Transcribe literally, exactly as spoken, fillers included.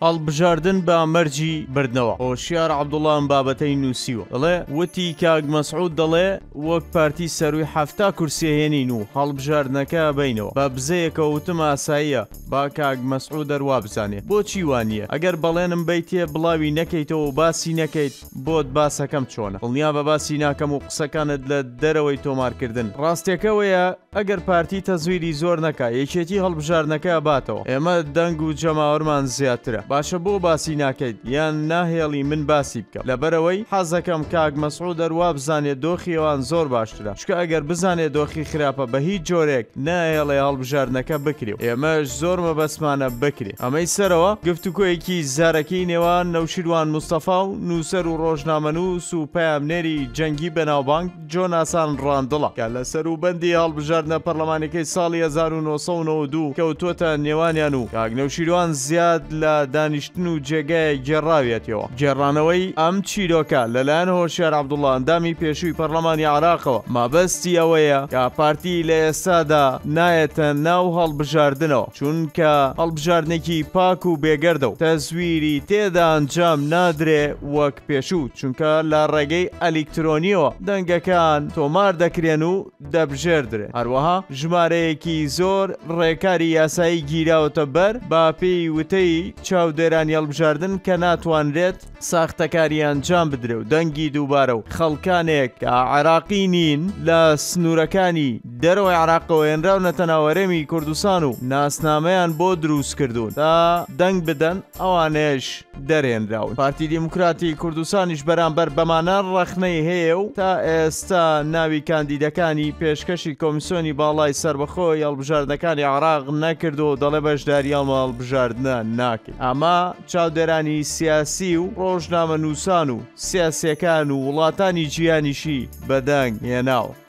هەڵبژاردن بە مەرجی بردنەوە. هۆشیار عەبدوڵڵا بابەتەی نووسیوە دەڵێ وتی کاک مەسعود دەڵێ وەک پارتی سەرووی حەفتا کورسی هێنین و هەڵبژاردنەکە بینەوە بە بزەیەکە وتم ئاساییە با کاک مەسعود دەروا بزانێ بۆچی وانە ئەگەر بەڵێنم بیتێ بڵاوی نەکەیتەوە باسی نەکەیت بۆت باسەکەم چۆنە دڵنیا بە باسی ناکەم و قسەکانت لە دەرەوەی تۆمارکردن. ڕاستیەکەوەیە ئەگەر پارتی تەزویری زۆر نەکا یەکێتی هەڵبژاردنەکە باتەوە ئێمە دەنگ و جەماوەرمان زیاترە باشە بۆ باسی ناکەیت یان ناهێڵی من باسی بکە لەبەرەوەی حەزەکەم کاک مەسعود دەروا بزانێت دۆخیەوان زۆر باشترە چکە ئەگەر بزانێت دۆخی خراپە بە هیچ جۆرێک ناهێڵێ هەڵبژاردنەکە بکرێ ئێمەش زۆر مەبەسمانە بکرێ. ئەمەی سەرەوە گفتوگۆیەکی زارەکەی نێوان نەوشیروان موستەفا و نووسەر و ڕۆژنامەنووس و پەیامنێری جەنگی بەناوبانگ جۆناسان ڕاندڵە کە لە سەروبەندی هەڵبژاردنە پەرلەمانەکەی ساڵی هەزار و نۆ سەد و نۆ و دوو کەوتووەتە نێوانیان و کاک نەوشیروان زیاد لە دانیشتن و جێگای گێڕاوێتەوە. گێڕانەوەی ئەم چیرۆکە لەلایەن هۆشیار عەبدوڵڵا ئەندامی پێشووی پەرلەمانی عێراقەوە مابەستی ئەوەیە کە پارتی لە ئێستادا نایەتە ناو هەڵبژاردنەوە چونکە هەڵبژاردنێکی پاک و بێگەردە و تەزویری تێدا ئەنجام نادرێ وەک پێشوو چونکە لە ڕێگەی ئەلیکترۆنیەوە دەنگەکان تۆمار دەکرێن و دەبژێردرێن. هەروەها ژمارەیەکی زۆر ڕێکاری یاسایی گیراوەتە بەر با پێی وتەی چاودێرانی هەڵبژاردن کە ناتوانرێت ساختەکاری ئەنجام بدرێ و دەنگی دووبارە و خەڵکانێک کە عێراقی نین لە سنوورەکانی دەرەوەی عێراقەوە هێنراونەتە ناو هەرێمی کوردستان و ناسنامەیان بۆ دروست کردوون تا دەنگ بدەن ئەوانەیەش دەرهێنراون. پارتی دیموکراتی کوردستانیش بەرامبەر بەمانە ڕەخنەی هەیە و تا ئێستا ناوی کاندیدەکانی پێشکەشی کۆمیسیۆنی باڵای سربەخۆی هەڵبژاردنەکانی عێراق نەکردو دەڵێ بەشداری هەڵبژاردنە ناکەین. ئەمە چاودێرانی سیاسی و ڕۆژنامەنووسان و سیاسیەکان و وڵاتانی جیهانیشی بەدەنگ هێناوە.